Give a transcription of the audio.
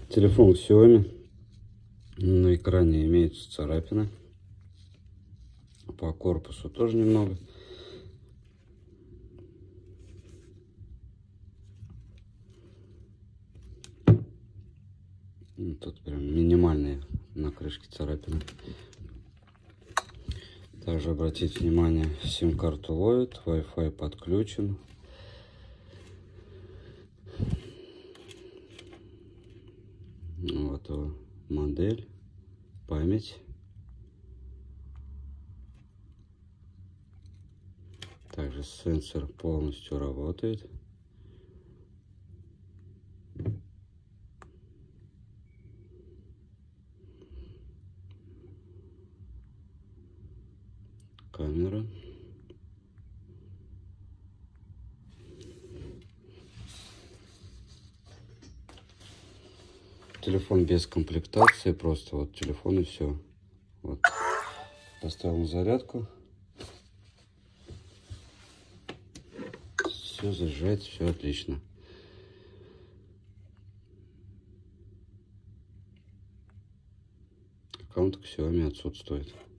Телефон Xiaomi. На экране имеются царапины. По корпусу тоже немного. Тут прям минимальные на крышке царапины. Также обратите внимание, сим-карту ловит, Wi-Fi подключен. Вот его модель, память. Также сенсор полностью работает. Камера. Телефон без комплектации, просто вот телефон и все. Вот. Поставил на зарядку. Все зажигается, все отлично. Аккаунт к Xiaomi отсутствует.